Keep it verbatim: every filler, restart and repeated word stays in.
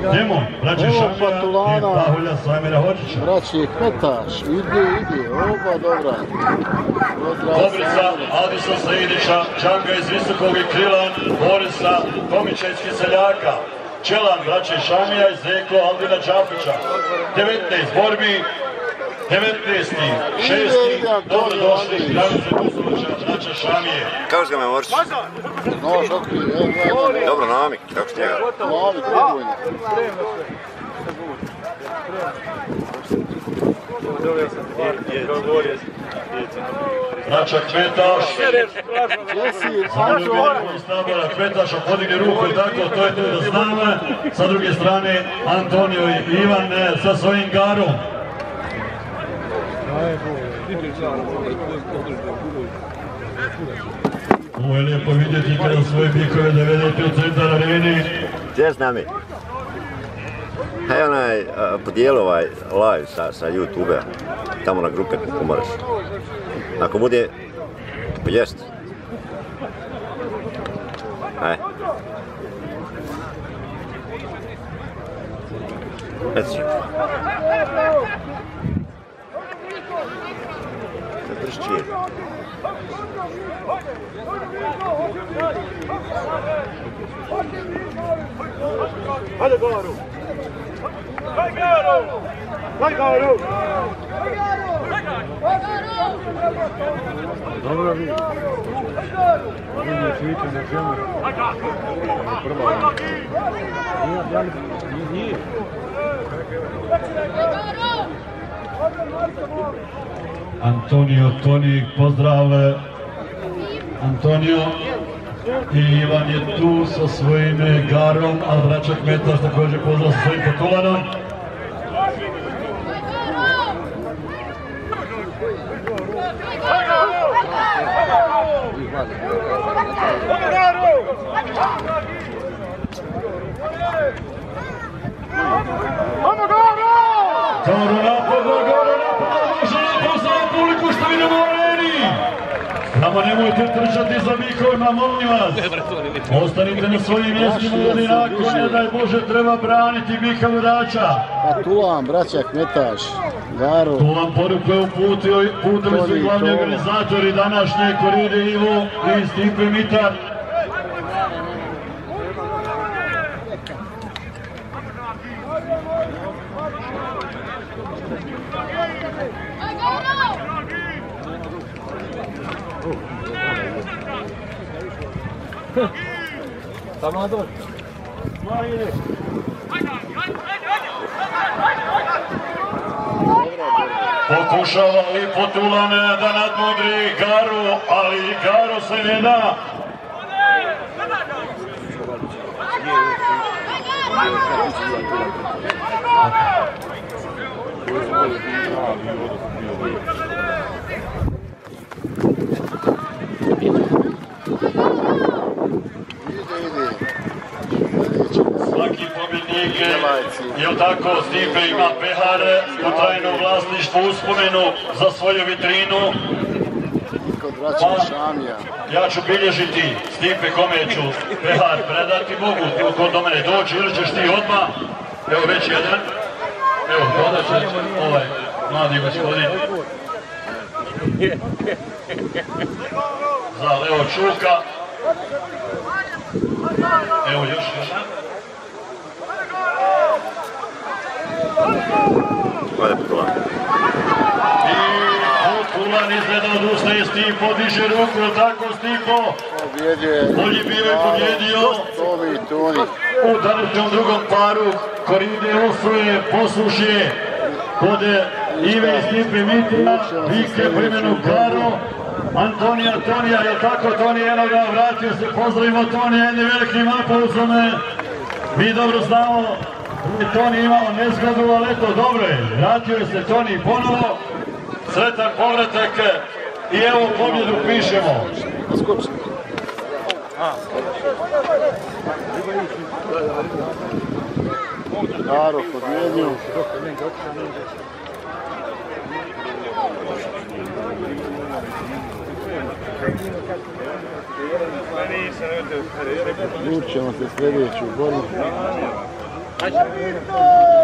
Demon, braće Šamija i Pahulja Sajmira Hođića. Braće Kmetaš, ide, ide, oba dobra. Dobrica Adisa Saidića, Čanga iz Visokog i Krilan, Borisa Tomića iz Kiseljaka. Čelan, braće Šamija i Zeko Aldina Đapića. devetnaest borbi, devetnaesti, šesti, dobrodošli, Gravice Buzovića, braće Šamije. Kako se ga me Morčić? Dobro, namik, kako ste njega? Namik, prebojno. Braća Kmetaš, zaljubljeni iz tabora Kmetaša, podigni ruku i tako, to je tu da znamo. Sa druge strane, Antonio i Ivan sa svojim Garom. Ovo je lijepo vidjeti kada svoje bikove dovedete u centar areni. Gdje s nami? Hej onaj, podijeli ovaj live sa, sa YouTube-a, tamo na grupe kako moraš. Ako bude, pa jest. Hej. Reci. Zatršći. Hajde Garo! Hajde Garo! Hajde Garo! Dobro vi. Vidite čujte na zemlju. Prva. Nije, nije. Antonio Toni, pozdrav Antonio. I Ivan je tu sa svojim Garom, a braća Kmetaš također pozdrav sa svojim Potulanom. Garo napada, Garo napada, može napad za publiku što vidimo u areni. Samo nemojte trčati za bikovima, molim vas. Ostanite na svojim mjestima ili nakon, ne daj Bože, treba braniti bika vodača. Potulan, braća Kmetaš, Garo. Tu vam poruku je uputio, putili su glavni organizatori današnje Koride Ivo i Stipe Mitar. Tamo na dođe. Pokušava i Potulan da nadmudri Garu, ali Garo se ne da. Svaki pobjednik, jel tako, Stipe ima pehar u trajnom vlasništvu, uspomenu za svoju vitrinu. Pa, ja ću bilježiti, Stipe, kome ću pehar predati, mogu ti kod do mene doći ili ćeš ti odmah. Evo već jedan. Evo, dodat će ovaj mladi gospodin. Za Leo Čuka. Evo još jedan. Hvala Potulan. I Potulan izgleda odustaje, Stipo diže ruku, tako Stipo. Bolji bio je pobjedio. U današnjom drugom paru Koride Osoje poslušje kod Ive i Stipe Mitra, Vike primjenu Garo. Antonija Tonija, je tako Tonija, eno ga vratio se, pozdravimo Tonija jednim velikim aplauzom. Mi dobro znamo da je Toni imao nezgodu, ali eto dobro je, vratio je se Toni ponovo, sretan povratak i evo pobjedu pišemo. Garo pobjedio. Ućemo se sljedeću borbu. Ajde.